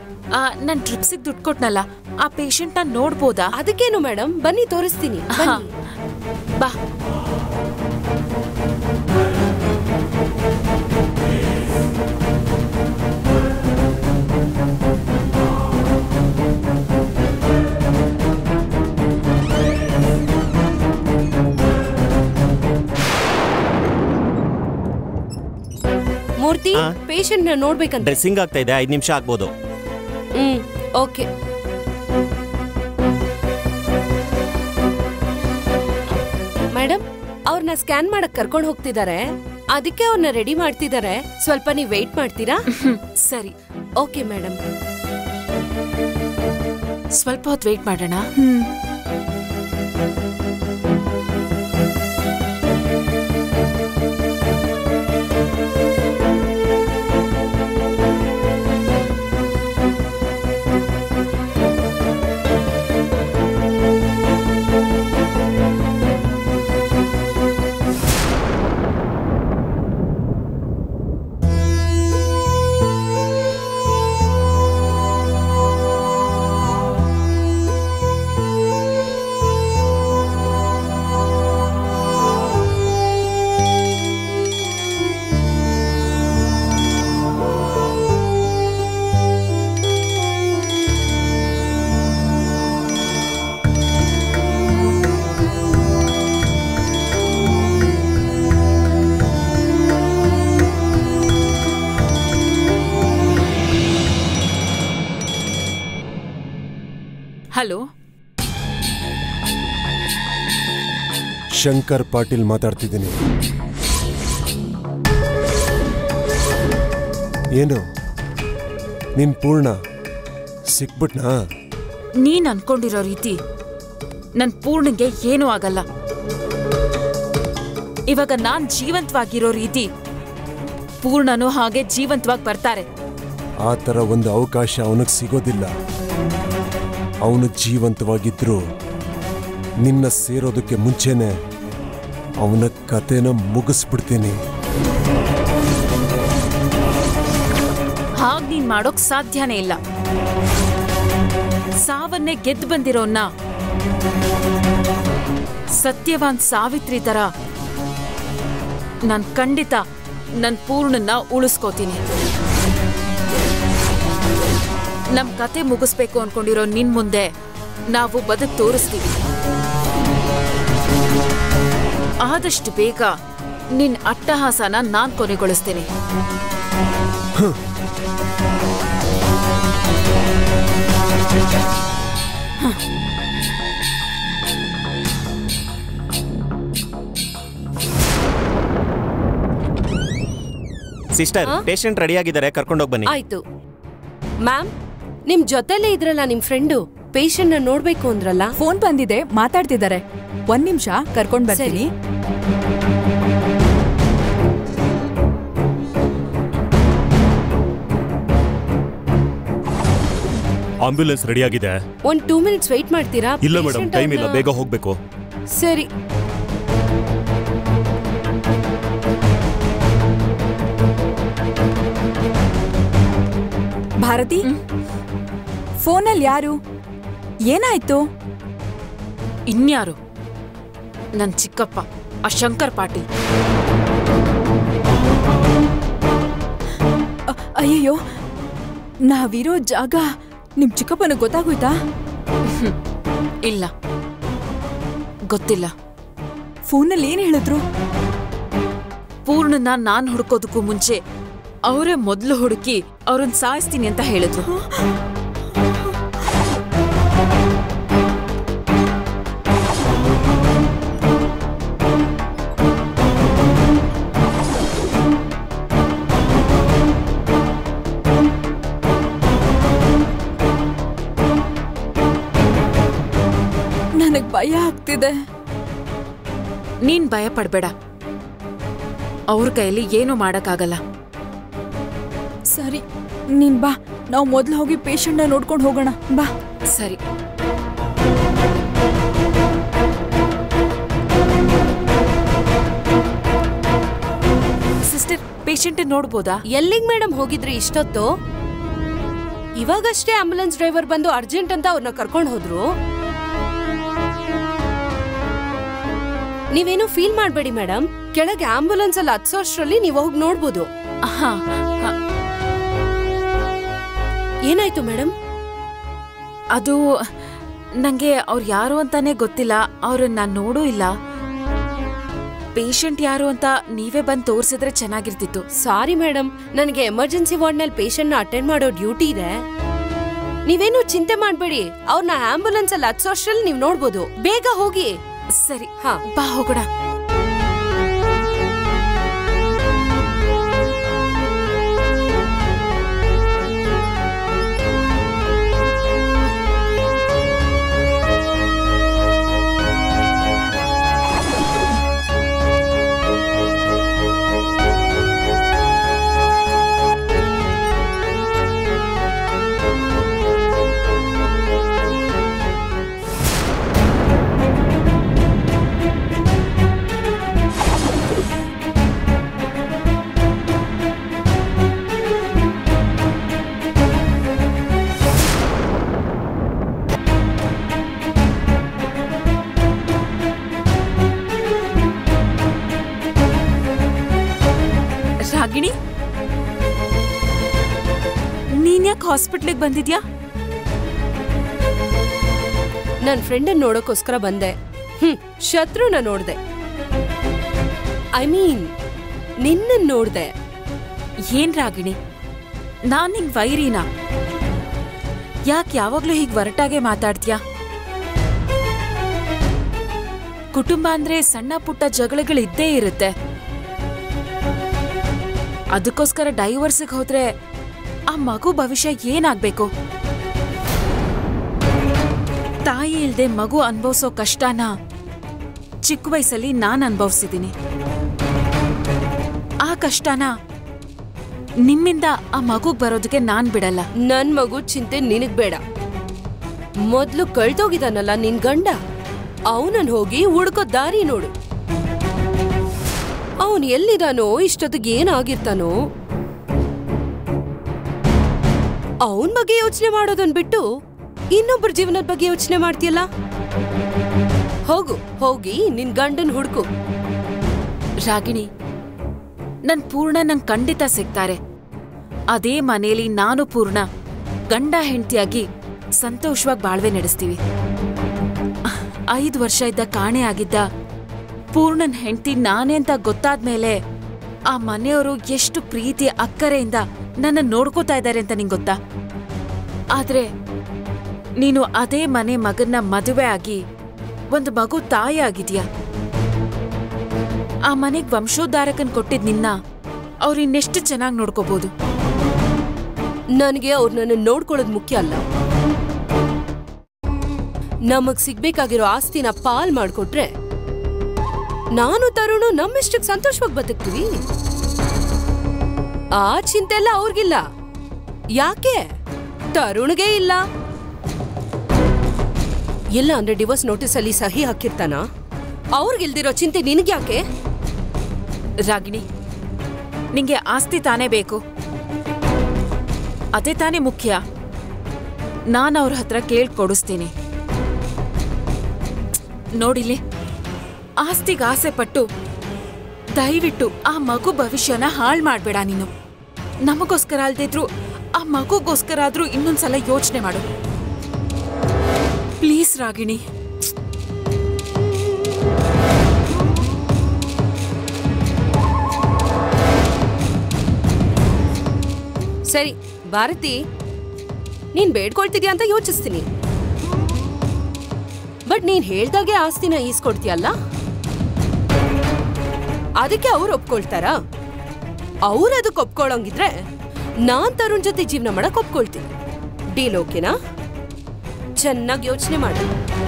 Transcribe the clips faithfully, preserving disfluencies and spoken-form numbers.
ನನ್ ಟ್ರಿಪ್ಸಿಗೆ ದುಡ್ಡು ಕೊಟ್ನಲ್ಲ ಆ ಪೇಷಂಟ್ ನ ನೋಡ್ಬೋದಾ? ಅದಕ್ಕೇನು ಮೇಡಮ್, ಬನ್ನಿ ತೋರಿಸ್ತೀನಿ. ಬಾ. ಮೂರ್ತಿ, ಪೇಷಂಟ್ ನ ನೋಡ್ಬೇಕಂತ. ಡ್ರೆಸ್ಸಿಂಗ್ ಆಗ್ತಾ ಇದೆ, ಐದು ನಿಮಿಷ ಆಗ್ಬೋದು. Hmm, okay. ಮೇಡಮ್, ಅವ್ರನ್ನ ಸ್ಕ್ಯಾನ್ ಮಾಡಕ್ ಕರ್ಕೊಂಡು ಹೋಗ್ತಿದ್ದಾರೆ, ಅದಕ್ಕೆ ಅವ್ರನ್ನ ರೆಡಿ ಮಾಡ್ತಿದ್ದಾರೆ. ಸ್ವಲ್ಪ ನೀವು ವೇಟ್ ಮಾಡ್ತೀರಾ? ಸರಿ. Okay madam. ಸ್ವಲ್ಪ ಹೊತ್ತು ವೇಟ್ ಮಾಡೋಣ. ಹಲೋ, ಶಂಕರ್ ಪಾಟೀಲ್ ಮಾತಾಡ್ತಿದ್ದೀನಿ. ಏನು ನಿನ್ ಪೂರ್ಣ ಸಿಕ್ಬಿಟ್ನಾ? ನೀನ್ ಅನ್ಕೊಂಡಿರೋ ರೀತಿ ನನ್ ಪೂರ್ಣಗೆ ಏನೂ ಆಗಲ್ಲ. ಇವಾಗ ನಾನ್ ಜೀವಂತವಾಗಿರೋ ರೀತಿ ಪೂರ್ಣನು ಹಾಗೆ ಜೀವಂತವಾಗಿ ಬರ್ತಾರೆ. ಆ ಥರ ಒಂದು ಅವಕಾಶ ಅವನಿಗೆ ಸಿಗೋದಿಲ್ಲ. ಅವನು ಜೀವಂತವಾಗಿದ್ರು ನಿನ್ನ ಸೇರೋದಕ್ಕೆ ಮುಂಚೆನೆ ಅವನ ಕತೆನ ಮುಗಿಸ್ಬಿಡ್ತೀನಿ. ಹಾಗ್ ನೀನ್ ಮಾಡೋಕ್ ಸಾಧ್ಯನೇ ಇಲ್ಲ. ಸಾವನ್ನೇ ಗೆದ್ದು ಬಂದಿರೋನ್ನ ಸತ್ಯವಾನ್ ಸಾವಿತ್ರಿ ತರ ನಾನ್ ಖಂಡಿತ ನನ್ ಪೂರ್ಣನ್ನ ಉಳಿಸ್ಕೋತೀನಿ. ನಮ್ ಕತೆ ಮುಗಿಸ್ಬೇಕು ಅನ್ಕೊಂಡಿರೋ ನಿನ್ ಮುಂದೆ ನಾವು ಬದುಕ್ ತೋರಿಸ್ತೀವಿ. ಆದಷ್ಟು ಬೇಗ ನಿನ್ ಅಟ್ಟಹಾಸನ ನಾನ್ ಕೊನೆಗೊಳಿಸ್ತೀನಿ. ಸಿಸ್ಟರ್, ಪೇಷಂಟ್ ರೆಡಿ ಆಗಿದ್ದಾರೆ, ಕರ್ಕೊಂಡೋಗಿ ಬನ್ನಿ. ಆಯ್ತು ಮ್ಯಾಮ್. ನಿಮ್ ಜೊತೆಲೇ ಇದ್ರಲ್ಲ ನಿಮ್ ಫ್ರೆಂಡು, ಪೇಷಂಟ್ ನ ನೋಡ್ಬೇಕು ಅಂದ್ರಲ್ಲ. ಫೋನ್ ಬಂದಿದೆ, ಮಾತಾಡ್ತಿದ್ದಾರೆ. ಒಂದ್ ನಿಮಿಷ ಕರ್ಕೊಂಡ್ ಬರ್ತೀನಿ. ಆಂಬ್ಯುಲೆನ್ಸ್ ರೆಡಿ ಆಗಿದೆ. ಒಂದ್ ಟೂ ಮಿನಿಟ್ಸ್ ವೇಟ್ ಮಾಡ್ತೀರಾ? ಇಲ್ಲ ಮೇಡಮ್, ಟೈಮ್ ಇಲ್ಲ, ಬೇಗ ಹೋಗ್ಬೇಕು. ಸರಿ. ಭಾರತಿ, ಫೋನಲ್ಲಿ ಯಾರು? ಏನಾಯ್ತು? ಇನ್ಯಾರು? ನನ್ ಚಿಕ್ಕಪ್ಪ, ಆ ಶಂಕರ್ ಪಾಟೀಲ್. ಅಯ್ಯಯ್ಯೋ, ನಾವಿರೋ ಜಾಗ ನಿಮ್ ಚಿಕ್ಕಪ್ಪನ ಗೊತ್ತಾಗೋಯ್ತಾ? ಇಲ್ಲ, ಗೊತ್ತಿಲ್ಲ. ಫೋನಲ್ಲಿ ಏನ್ ಹೇಳಿದ್ರು? ಪೂರ್ಣನ ನಾನ್ ಹುಡುಕೋದಕ್ಕೂ ಮುಂಚೆ ಅವರೇ ಮೊದಲು ಹುಡುಕಿ ಅವ್ರನ್ನ ಸಾಯಿಸ್ತೀನಿ ಅಂತ ಹೇಳಿದ್ರು. ನನಗ್ ಭಯ ಆಗ್ತಿದೆ. ನೀನ್ ಭಯ ಪಡ್ಬೇಡ, ಅವ್ರ ಕೈಯಲ್ಲಿ ಏನೂ ಮಾಡಕ್ಕಾಗಲ್ಲ. ಸರಿ, ನೀನ್ ಬಾ, ನಾವು ಮೊದ್ಲು ಹೋಗಿ ಪೇಷಂಟ್ ನ ನೋಡ್ಕೊಂಡು ಹೋಗೋಣ. ಬಾ. ಸರಿ. ಸಿಸ್ಟರ್, ಪೇಷಂಟ್ ನೋಡ್ಬೋದಾ? ಎಲ್ಲಿಗ್ ಮೇಡಮ್ ಹೋಗಿದ್ರಿ ಇಷ್ಟೊತ್ತು? ಇವಾಗಷ್ಟೇ ಆಂಬ್ಯುಲೆನ್ಸ್ ಡ್ರೈವರ್ ಬಂದು ಅರ್ಜೆಂಟ್ ಅಂತ ಅವ್ರನ್ನ ಕರ್ಕೊಂಡು ಹೋದ್ರು. ನೀವೇನು ಫೀಲ್ ಮಾಡ್ಬೇಡಿ ಮೇಡಮ್, ಕೆಳಗೆ ಆಂಬ್ಯುಲೆನ್ಸ್ ಅಲ್ಲಿ ಹತ್ಸೋಷ್ಟ್ರಲ್ಲಿ ನೀವು ಹೋಗಿ ನೋಡ್ಬೋದು. ಹಾ, ಹಾ. ಏನಾಯ್ತು ಮೇಡಮ್? ಅದು ನಂಗೆ ಅವ್ರು ಯಾರು ಅಂತಾನೆ ಗೊತ್ತಿಲ್ಲ, ಅವ್ರನ್ನ ನಾನು ನೋಡೂ ಇಲ್ಲ. ಪೇಷಂಟ್ ಯಾರು ಅಂತ ನೀವೇ ಬಂದು ತೋರಿಸಿದ್ರೆ ಚೆನ್ನಾಗಿರ್ತಿತ್ತು. ಸಾರಿ ಮೇಡಮ್, ನನಗೆ ಎಮರ್ಜೆನ್ಸಿ ವಾರ್ಡ್ ನಲ್ಲಿ ಪೇಷಂಟ್ ನ ಅಟೆಂಡ್ ಮಾಡೋ ಡ್ಯೂಟಿ ಇದೆ. ನೀವೇನು ಚಿಂತೆ ಮಾಡ್ಬೇಡಿ, ಅವ್ರನ್ನ ಆಂಬ್ಯುಲೆನ್ಸ್ ಅಲ್ಲಿ ಹತ್ಸೋಷ್ಟ್ರಲ್ಲಿ ನೀವು ನೋಡ್ಬೋದು. ಬೇಗ ಹೋಗಿ. ಸರಿ, ಹಾ, ಬಾ ಹೋಗೋಣ. ರಾಗಿಣಿ, ನೀನ್ ಯಾಕೆ ಹಾಸ್ಪಿಟ್ಲಿಗೆ ಬಂದಿದ್ಯಾ? ನನ್ ಫ್ರೆಂಡ್ ನೋಡೋಕೋಸ್ಕರ ಬಂದೆ. ಹ್ಮ್ ಶತ್ರುನ ನೋಡ್ದೆ. ಐ ಮೀನ್ ನಿನ್ನ ನೋಡ್ದೆ. ಏನ್ ರಾಗಿಣಿ, ನಾನ್ ನಿಂಗ್ ವೈರಿನಾ? ಯಾಕೆ ಯಾವಾಗ್ಲೂ ಹೀಗ್ ಒರಟಾಗೆ ಮಾತಾಡ್ತೀಯಾ? ಕುಟುಂಬ ಅಂದ್ರೆ ಸಣ್ಣ ಪುಟ್ಟ ಜಗಳಗಳಿದ್ದೇ ಇರುತ್ತೆ. ಅದಕ್ಕೋಸ್ಕರ ಡೈವರ್ಸ್ಗೆ ಹೋದ್ರೆ ಆ ಮಗು ಭವಿಷ್ಯ ಏನಾಗ್ಬೇಕು? ತಾಯಿ ಇಲ್ದೆ ಮಗು ಅನ್ಭವಿಸೋ ಕಷ್ಟನ ಚಿಕ್ಕ ವಯಸ್ಸಲ್ಲಿ ನಾನ್ ಅನ್ಭವಿಸಿದ್ದೀನಿ. ಆ ಕಷ್ಟನ ನಿಮ್ಮಿಂದ ಆ ಮಗುಗ್ ಬರೋದಕ್ಕೆ ನಾನ್ ಬಿಡಲ್ಲ. ನನ್ ಮಗು ಚಿಂತೆ ನಿನಗ್ ಬೇಡ. ಮೊದ್ಲು ಕಳ್ದೋಗಿದಾನಲ್ಲ ನಿನ್ ಗಂಡ, ಅವನನ್ ಹೋಗಿ ಹುಡ್ಕೋ ದಾರಿ ನೋಡು. ಅವನ್ ಎಲ್ಲಿದಾನೋ, ಇಷ್ಟೊತ್ತಿಗೆ ಏನಾಗಿರ್ತಾನೋ. ಅವನ್ ಬಗ್ಗೆ ಯೋಚನೆ ಮಾಡೋದನ್ ಬಿಟ್ಟು ಇನ್ನೊಬ್ಬರ ಜೀವನದ ಬಗ್ಗೆ ಯೋಚನೆ ಮಾಡ್ತೀಯಲ್ಲ. ಹೋಗು, ಹೋಗಿ ನಿನ್ ಗಂಡನ್ ಹುಡ್ಕು. ರಾಗಿಣಿ, ನನ್ ಪೂರ್ಣ ನಂಗ್ ಖಂಡಿತ ಸಿಗ್ತಾರೆ. ಅದೇ ಮನೇಲಿ ನಾನು ಪೂರ್ಣ ಗಂಡ ಹೆಂಡತಿಯಾಗಿ ಸಂತೋಷವಾಗಿ ಬಾಳ್ವೆ ನಡೆಸ್ತೀವಿ. ಐದು ವರ್ಷ ಇದ್ದ ಕಾಣೆ ಆಗಿದ್ದ ಪೂರ್ಣನ್ ಹೆಂಡತಿ ನಾನೇ ಅಂತ ಗೊತ್ತಾದ್ಮೇಲೆ ಆ ಮನೆಯವರು ಎಷ್ಟು ಪ್ರೀತಿ ಅಕ್ಕರೆಯಿಂದ ನನ್ನ ನೋಡ್ಕೋತಾ ಇದ್ದಾರೆ ಅಂತ ನಿಂಗೆ ಗೊತ್ತಾ? ಆದ್ರೆ ನೀನು ಅದೇ ಮನೆ ಮಗನ್ನ ಮದುವೆ ಆಗಿ ಒಂದು ಮಗು ತಾಯಿ ಆಗಿದ್ಯಾ. ಆ ಮನೆಗ್ ವಂಶೋದ್ಧಾರಕನ್ ಕೊಟ್ಟಿದ್ ನಿನ್ನ ಅವ್ರು ಇನ್ನೆಷ್ಟು ಚೆನ್ನಾಗಿ ನೋಡ್ಕೋಬಹುದು. ನನಗೆ ಅವ್ರು ನನ್ನ ನೋಡ್ಕೊಳ್ಳೋದು ಮುಖ್ಯ ಅಲ್ಲ. ನಮಗ್ ಸಿಗ್ಬೇಕಾಗಿರೋ ಆಸ್ತಿನ ಪಾಲ್ ಮಾಡ್ಕೊಟ್ರೆ ನಾನು ತರುಣು ನಮ್ಮಿಷ್ಟಕ್ಕೆ ಸಂತೋಷವಾಗಿ ಬದುಕ್ತೀವಿ. ಆ ಚಿಂತೆ ಎಲ್ಲ ಅವ್ರಿಗಿಲ್ಲ. ಯಾಕೆ? ತರುಣ್ಗೆ ಇಲ್ಲ. ಇಲ್ಲ ಅಂದ್ರೆ ಡಿವೋರ್ಸ್ ನೋಟಿಸ್ ಅಲ್ಲಿ ಸಹಿ ಹಾಕಿರ್ತಾನ? ಅವ್ರಿಗಿಲ್ದಿರೋ ಚಿಂತೆ ನಿನಗ್ಯಾಕೆ? ರಾಗಿಣಿ, ನಿಂಗೆ ಆಸ್ತಿ ತಾನೇ ಬೇಕು, ಅದೇ ತಾನೇ ಮುಖ್ಯ. ನಾನು ಅವ್ರ ಹತ್ರ ಕೇಳ್ಕೊಡಿಸ್ತೀನಿ. ನೋಡಿಲಿ, ಆಸ್ತಿಗೆ ಆಸೆ ಪಟ್ಟು ದಯವಿಟ್ಟು ಆ ಮಗು ಭವಿಷ್ಯನ ಹಾಳು ಮಾಡ್ಬೇಡ ನೀನು. ನಮಗೋಸ್ಕರ ಅಲ್ದಿದ್ರು ಆ ಮಗುಗೋಸ್ಕರ ಆದ್ರೂ ಇನ್ನೊಂದ್ಸಲ ಯೋಚನೆ ಮಾಡು ಪ್ಲೀಸ್ ರಾಗಿಣಿ. ಸರಿ ಭಾರತಿ, ನೀನ್ ಬೇಡ್ಕೊಳ್ತಿದ್ಯಾ ಅಂತ ಯೋಚಿಸ್ತೀನಿ. ಬಟ್ ನೀನ್ ಹೇಳ್ದಾಗೆ ಆಸ್ತಿನ ಈಸ್ಕೊಡ್ತೀಯಲ್ಲ, ಅದಕ್ಕೆ ಅವ್ರು ಒಪ್ಕೊಳ್ತಾರ? ಅವ್ರು ಅದಕ್ಕೆ ಒಪ್ಕೊಳ್ಳೋಂಗಿದ್ರೆ ನಾನ್ ತರುಣ್ ಜೊತೆ ಜೀವನ ಮಾಡಕ್ ಒಪ್ಕೊಳ್ತೀನಿ. ಡೀಲ್ ಓಕೆನಾ? ಚೆನ್ನಾಗಿ ಯೋಚನೆ ಮಾಡು.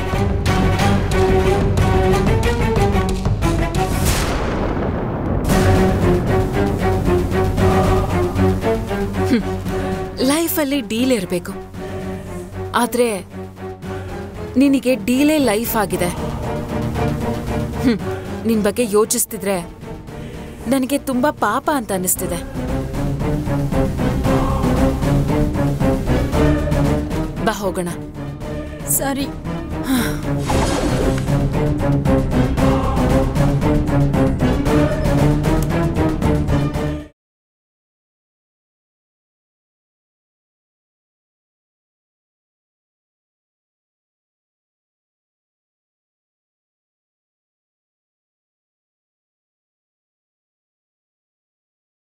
ಲೈಫಲ್ಲಿ ಡೀಲ್ ಇರಬೇಕು, ಆದ್ರೆ ನಿನಗೆ ಡೀಲೇ ಲೈಫ್ ಆಗಿದೆ. ಹ್ಮ್ ನಿನ್ ಬಗ್ಗೆ ಯೋಚಿಸ್ತಿದ್ರೆ ನನಗೆ ತುಂಬಾ ಪಾಪ ಅಂತ ಅನಿಸ್ತಿದೆ. ಬಾ ಹೋಗೋಣ. ಸರಿ.